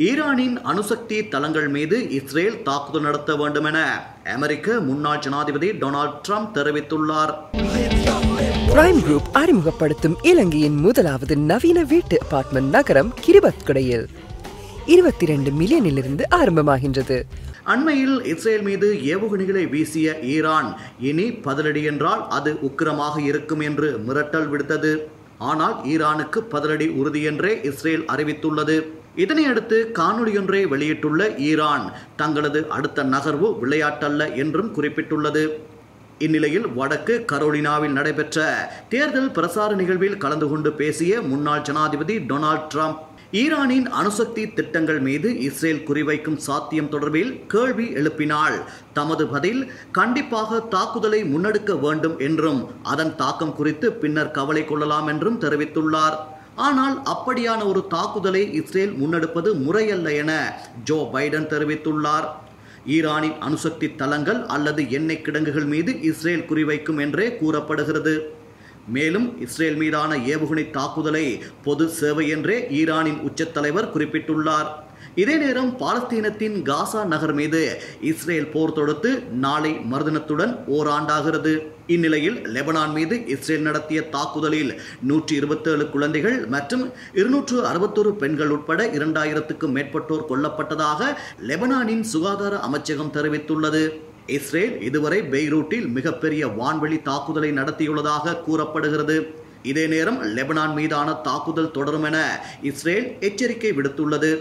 ஈரானின் அணுசக்தி தளங்கள் மீது இஸ்ரேல் தாக்குதல் நடத்த வேண்டும் என அமெரிக்க முன்னாள் ஜனாதிபதி டொனால்ட் ட்ரம்ப் தெரிவித்துள்ளார். பிரைம் குரூப் அறிமுகப்படுத்தும் இலங்கையின் முதலாவது நவீன வீட்டு அபார்ட்மெண்ட் நகரம் கிரிபத்குடையில் 22 மில்லியனிலிருந்து ஆரம்பமாகின்றது. அண்மையில் இஸ்ரேல் மீது ஏவுகணைகளை வீசிய ஈரான் இனி பதிலடி என்றால் அது உக்கிரமாக இருக்கும் என்று மிரட்டல் விடுத்தது. ஆனால் ஈரானுக்கு பதிலடி உறுதி என்றே இஸ்ரேல் அறிவித்துள்ளது. இதனையடுத்து காணொலியொன்றை வெளியிட்டுள்ள ஈரான் தங்களது அடுத்த நகர்வு விளையாட்டல்ல என்றும் குறிப்பிட்டுள்ளது. இந்நிலையில் வடக்கு கரோலினாவில் நடைபெற்ற தேர்தல் பிரசார நிகழ்வில் கலந்து கொண்டு பேசிய முன்னாள் ஜனாதிபதி டொனால்ட் ட்ரம்ப் ஈரானின் அணுசக்தி திட்டங்கள் மீது இஸ்ரேல் குறிவைக்கும் சாத்தியம் தொடர்பில் கேள்வி எழுப்பினால் தமது பதில் கண்டிப்பாக தாக்குதலை முன்னெடுக்க வேண்டும் என்றும் அதன் தாக்கம் குறித்து பின்னர் கவலை கொள்ளலாம் என்றும் தெரிவித்துள்ளார். ஆனால் அப்படியான ஒரு தாக்குதலை இஸ்ரேல் முன்னெடுப்பது முறையல்ல என ஜோ பைடன் தெரிவித்துள்ளார். ஈரானின் அணுசக்தி தளங்கள் அல்லது எண்ணெய் கிடங்குகள் மீது இஸ்ரேல் குறிவைக்கும் என்றே கூறப்படுகிறது. மேலும் இஸ்ரேல் மீதான ஏவுகணை தாக்குதலை பொது சேவை என்றே ஈரானின் உச்சத்தலைவர் குறிப்பிட்டுள்ளார். இதே நேரம் பாலஸ்தீனத்தின் காசா நகர் மீது இஸ்ரேல் போர் தொடுத்து நாளை மறுதினத்துடன் ஓராண்டாகிறது. இந்நிலையில் லெபனான் மீது இஸ்ரேல் நடத்திய தாக்குதலில் 127 குழந்தைகள் மற்றும் 261 பெண்கள் உட்பட 2000க்கும் மேற்பட்டோர் கொல்லப்பட்டதாக லெபனானின் சுகாதார அமைச்சகம் தெரிவித்துள்ளது. இஸ்ரேல் இதுவரை பெய்ரூட்டில் மிகப்பெரிய வான்வெளி தாக்குதலை நடத்தியுள்ளதாக கூறப்படுகிறது. இதே நேரம் லெபனான் மீதான தாக்குதல் தொடரும் என இஸ்ரேல் எச்சரிக்கை விடுத்துள்ளது.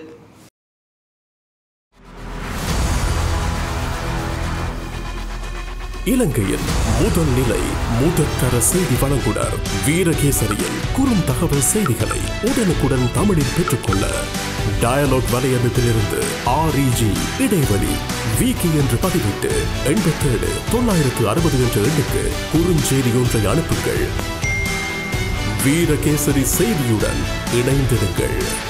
இலங்கையின் முதல் நிலை முதற்கர செய்தி வழங்குனர் வீரகேசரியின் குறும் தகவல் செய்திகளை உடனுக்குடன் தமிழில் பெற்றுக்கொள்ள டயலாக் வலையமைப்பிலிருந்து REG இடைவெளி வீக்கி என்று பதிவிட்டு 87 960 என்ற எண்ணுக்கு குறுஞ்செய்தி ஒன்றை அனுப்புங்கள். வீரகேசரி செய்தியுடன் இணைந்திருங்கள்.